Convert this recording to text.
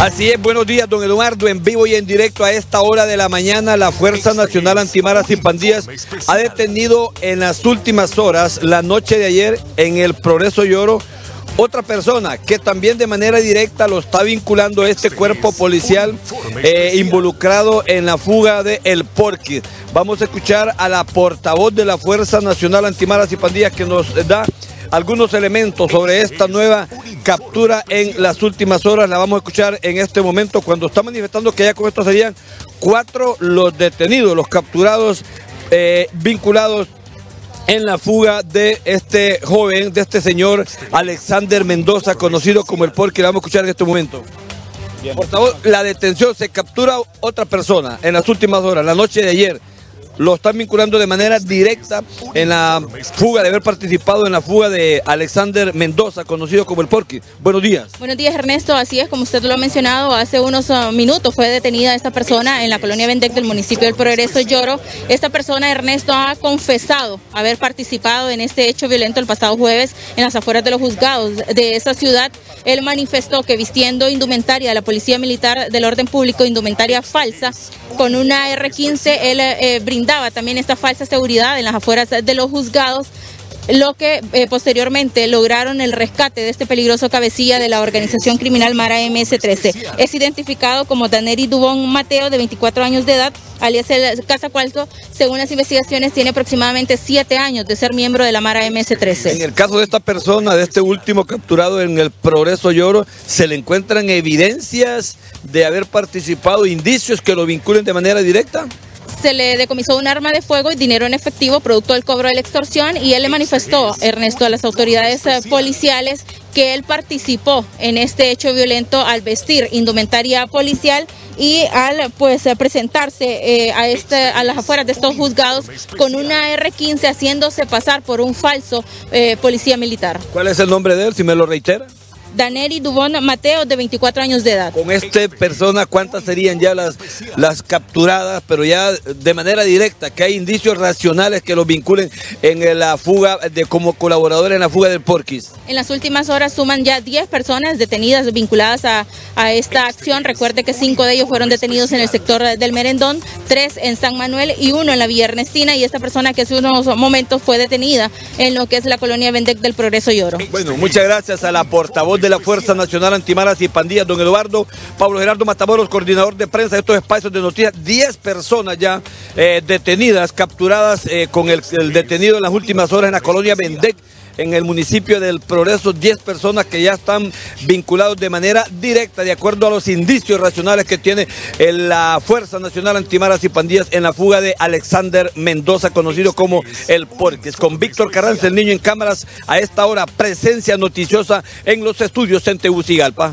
Así es, buenos días, don Eduardo, en vivo y en directo a esta hora de la mañana. La Fuerza Nacional Antimaras y Pandillas ha detenido en las últimas horas, la noche de ayer, en el Progreso y Oro, otra persona que también de manera directa lo está vinculando a este cuerpo policial involucrado en la fuga de El Porquis. Vamos a escuchar a la portavoz de la Fuerza Nacional Antimaras y Pandillas que nos da algunos elementos sobre esta nueva captura en las últimas horas. La vamos a escuchar en este momento cuando está manifestando que ya con esto serían 4 los detenidos, los capturados vinculados en la fuga de este joven, de este señor Alexander Mendoza, conocido como El Porquis. La vamos a escuchar en este momento. Bien. Por favor, la detención, se captura otra persona en las últimas horas, la noche de ayer. Lo están vinculando de manera directa en la fuga, de haber participado en la fuga de Alexander Mendoza, conocido como El Porquis. Buenos días. Buenos días, Ernesto. Así es, como usted lo ha mencionado, hace unos minutos fue detenida esta persona en la colonia Vendec del municipio del Progreso y Oro. Esta persona, Ernesto, ha confesado haber participado en este hecho violento el pasado jueves en las afueras de los juzgados de esa ciudad. Él manifestó que vistiendo indumentaria de la Policía Militar del Orden Público, indumentaria falsa, con una R15, él brindaba también esta falsa seguridad en las afueras de los juzgados, lo que posteriormente lograron el rescate de este peligroso cabecilla de la organización criminal Mara MS-13. Es identificado como Daneri Dubón Mateo, de 24 años de edad, alias el Cazacualco. Según las investigaciones, tiene aproximadamente 7 años de ser miembro de la Mara MS-13. En el caso de esta persona, de este último capturado en el Progreso y Oro, ¿se le encuentran evidencias de haber participado, indicios que lo vinculen de manera directa? Se le decomisó un arma de fuego y dinero en efectivo producto del cobro de la extorsión, y él le manifestó, Ernesto, a las autoridades policiales que él participó en este hecho violento al vestir indumentaria policial y al presentarse a las afueras de estos juzgados con una R15, haciéndose pasar por un falso policía militar. ¿Cuál es el nombre de él, si me lo reitera? Daneri Dubón Mateo, de 24 años de edad. Con esta persona, ¿cuántas serían ya las capturadas, pero ya de manera directa, que hay indicios racionales que los vinculen en la fuga, como colaboradores en la fuga del Porquis? En las últimas horas suman ya 10 personas detenidas vinculadas a esta acción. Recuerde que 5 de ellos fueron detenidos en el sector del Merendón, 3 en San Manuel y 1 en la Villa Ernestina, y esta persona que hace unos momentos fue detenida en lo que es la colonia Vendec del Progreso y Oro. Bueno, muchas gracias a la portavoz de la Fuerza Nacional Antimaras y Pandillas, don Eduardo. Pablo Gerardo Matamoros, coordinador de prensa de estos espacios de noticias. 10 personas ya detenidas, capturadas con el detenido en las últimas horas en la colonia Vendec, en el municipio del Progreso. 10 personas que ya están vinculados de manera directa, de acuerdo a los indicios racionales que tiene la Fuerza Nacional Antimaras y Pandillas en la fuga de Alexander Mendoza, conocido como El Porquis. Con Víctor Carranza, el niño en cámaras, a esta hora, presencia noticiosa en los estudios en Tegucigalpa.